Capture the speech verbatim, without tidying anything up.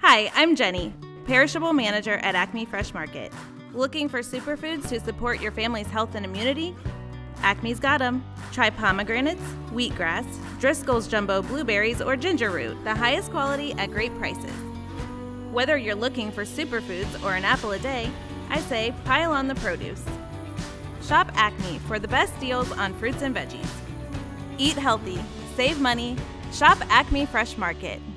Hi, I'm Jenny, Perishable Manager at Acme Fresh Market. Looking for superfoods to support your family's health and immunity? Acme's got them. Try pomegranates, wheatgrass, Driscoll's Jumbo Blueberries, or ginger root, the highest quality at great prices. Whether you're looking for superfoods or an apple a day, I say pile on the produce. Shop Acme for the best deals on fruits and veggies. Eat healthy, save money, shop Acme Fresh Market.